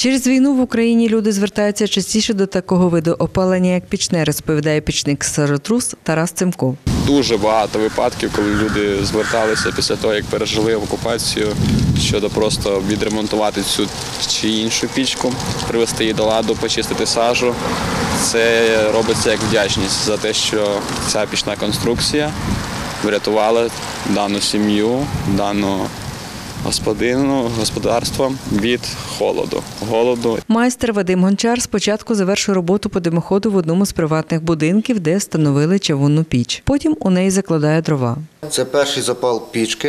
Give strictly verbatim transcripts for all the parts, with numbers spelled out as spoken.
Через війну в Україні люди звертаються частіше до такого виду опалення, як пічне, розповідає пічник-сажотрус Тарас Цимко. Дуже багато випадків, коли люди зверталися після того, як пережили окупацію, щодо просто відремонтувати цю чи іншу пічку, привести її до ладу, почистити сажу. Це робиться як вдячність за те, що ця пічна конструкція врятувала дану сім'ю, дану господину, господарство від холоду, голоду. Майстер Вадим Гончар спочатку завершив роботу по димоходу в одному з приватних будинків, де встановили чавунну піч. Потім у неї закладає дрова. Це перший запал пічки,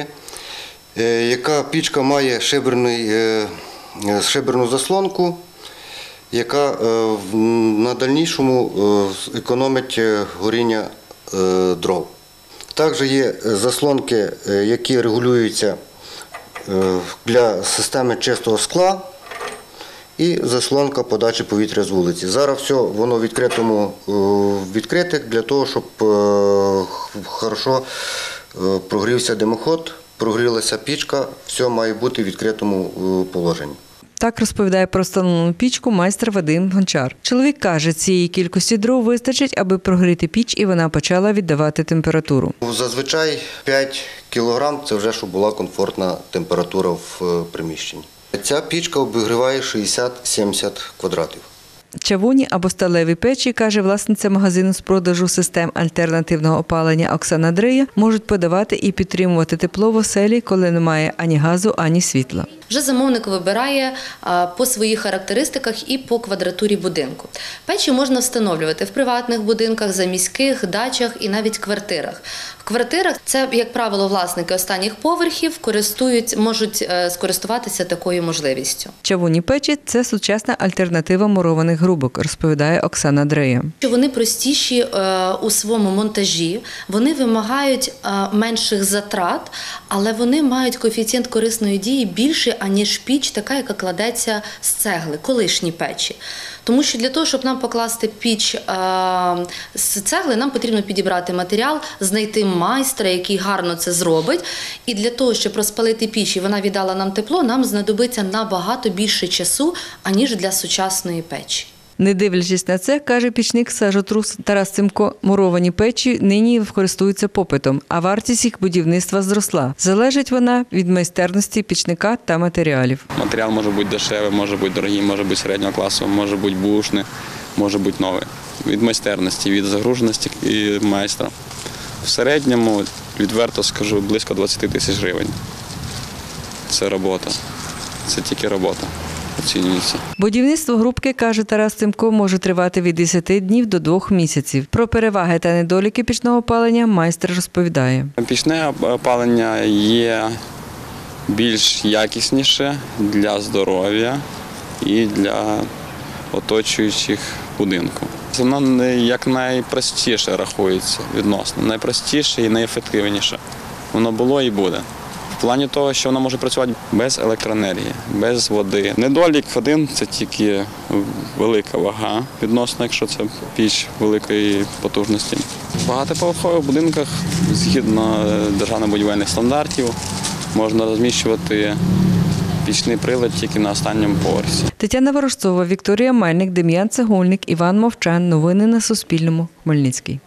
яка пічка має шиберний, шиберну заслонку, яка на дальнішому економить горіння дров. Також є заслонки, які регулюються для системи чистого скла і заслонка подачі повітря з вулиці. Зараз все воно відкритому відкрите для того, щоб хорошо прогрівся димоход, прогрілася пічка, все має бути в відкритому положенні. Так розповідає про встановлену пічку майстер Вадим Гончар. Чоловік каже, цієї кількості дров вистачить, аби прогріти піч, і вона почала віддавати температуру. Зазвичай п'ять кілограм – це вже, щоб була комфортна температура в приміщенні. Ця пічка обігріває шістдесят-сімдесят квадратів. Чавунні або сталеві печі, каже власниця магазину з продажу систем альтернативного опалення Оксана Дрия, можуть подавати і підтримувати тепло в оселі, коли немає ані газу, ані світла. Вже замовник вибирає по своїх характеристиках і по квадратурі будинку. Печі можна встановлювати в приватних будинках, заміських, дачах і навіть квартирах. В квартирах це, як правило, власники останніх поверхів користують, можуть скористуватися такою можливістю. Чавунні печі – це сучасна альтернатива мурованих грубок, розповідає Оксана Дрия. Вони простіші у своєму монтажі, вони вимагають менших затрат, але вони мають коефіцієнт корисної дії більший, аніж піч, така, яка кладеться з цегли, колишні печі. Тому що для того, щоб нам покласти піч з цегли, нам потрібно підібрати матеріал, знайти майстра, який гарно це зробить. І для того, щоб розпалити піч і вона віддала нам тепло, нам знадобиться набагато більше часу, аніж для сучасної печі. Не дивлячись на це, каже пічник-сажотрус Тарас Цимко, муровані печі нині користуються попитом, а вартість їх будівництва зросла. Залежить вона від майстерності пічника та матеріалів. Матеріал може бути дешевий, може бути дорогий, може бути середнього класу, може бути бушний, може бути новий. Від майстерності, від загруженості і майстра. В середньому, відверто скажу, близько двадцять тисяч гривень. Це робота, це тільки робота. Будівництво грубки, каже Тарас Цимко, може тривати від десяти днів до двох місяців. Про переваги та недоліки пічного опалення майстер розповідає. Пічне опалення є більш якісніше для здоров'я і для оточуючих будинку. Воно як найпростіше рахується відносно, найпростіше і найефективніше. Воно було і буде. В плані того, що вона може працювати без електроенергії, без води. Недолік один – це тільки велика вага відносно, якщо це піч великої потужності. В багатоповерхових будинках, згідно державно-будівельних стандартів, можна розміщувати пічний прилад тільки на останньому поверсі. Тетяна Ворожцова, Вікторія Мельник, Дем'ян Цегольник, Іван Мовчан. Новини на Суспільному. Хмельницький.